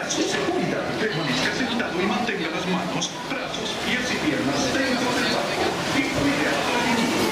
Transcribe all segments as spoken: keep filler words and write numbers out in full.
brazos se cuida. Permanezca sentado y mantenga las manos, brazos, pies y piernas dentro del barco. Y cuide a los niños.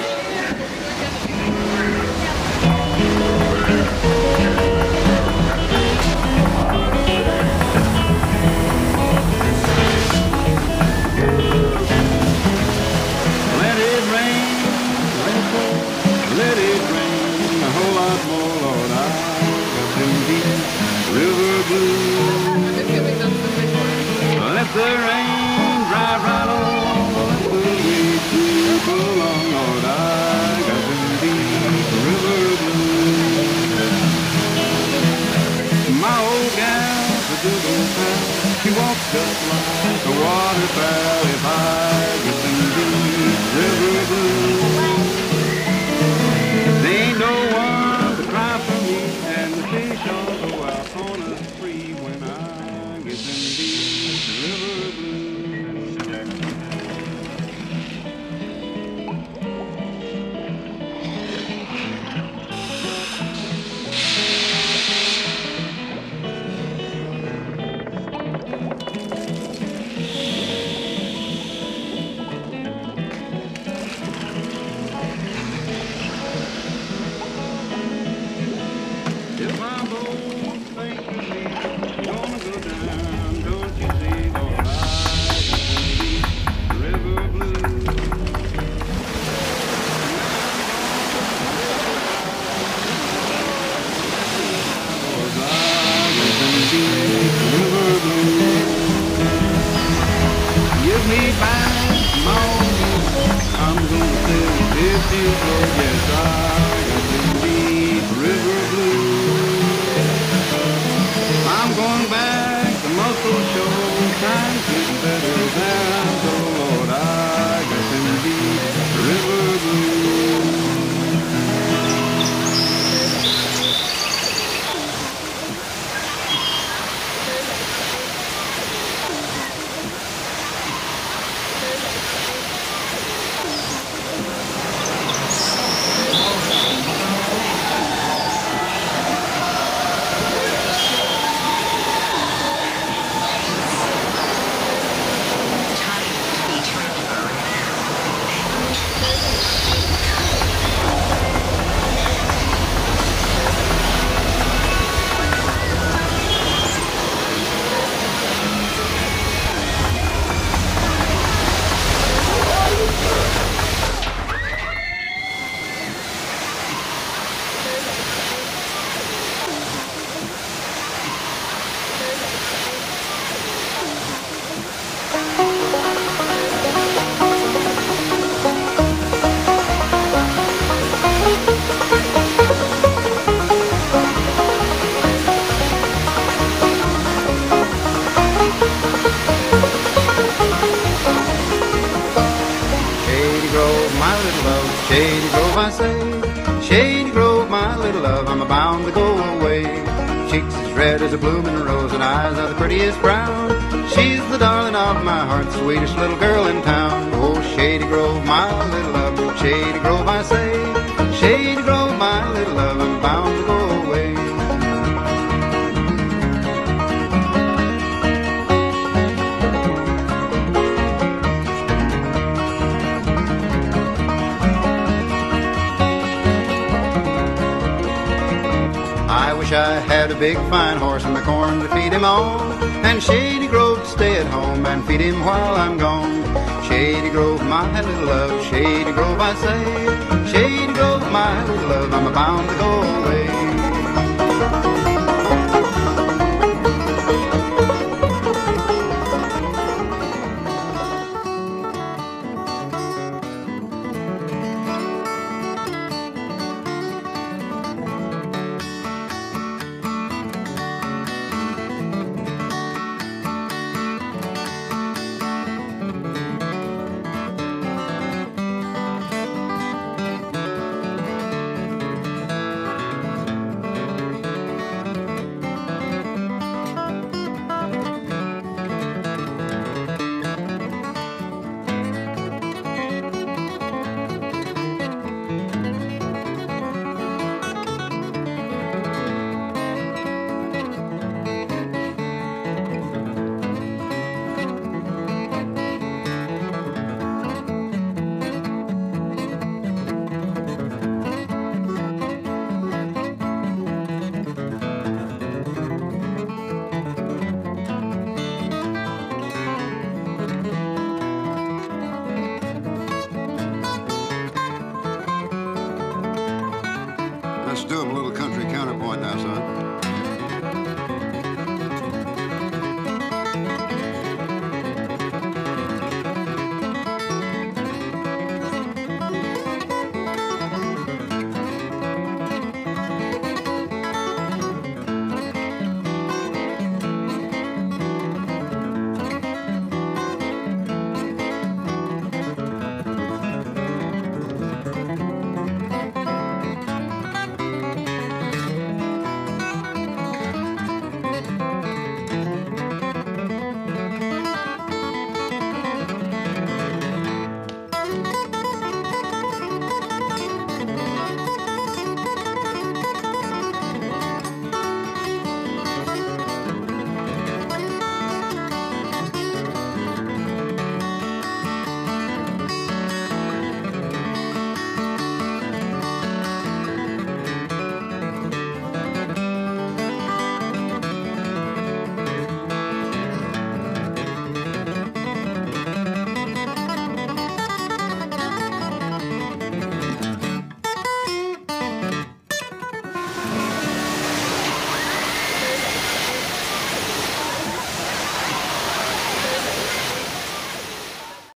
Let it rain, let it pour, let it rain, a whole lot more, Lord. I got them deep river blues. Let the rain drive right on, let the weeds move along, Lord. I got them deep river blues. My old gal's a good old pal. She walks just like a waterfowl. If I get them deep river blues, there ain't no one to cry for me, and the fish all go out on a spree when I get them deep river blues. If my boat think of me gonna go down, don't you see, Lord, I got them deep river blues. Lord, I got them deep river blues. Give me back my old blues. I'm gonna sail fifty float. Yes, I got them deep river blues. I'm going back to Muscle Shoals. Times get better there, I'm so, Lord, I got them deep river blues. Shady Grove, my little love, Shady Grove, I say. Shady Grove, my little love, I'm bound to go away. Cheeks as red as a blooming rose and eyes are the prettiest brown. She's the darling of my heart, sweetest little girl in town. Oh, Shady Grove, my little love, Shady Grove, I say. Shady Grove, my little love, I'm bound to go away. I wish I had a big fine horse and the corn to feed him on, and Shady Grove to stay at home and feed him while I'm gone. Shady Grove, my little love, Shady Grove, I say. Shady Grove, my little love, I'm bound to go away. Let's do him a little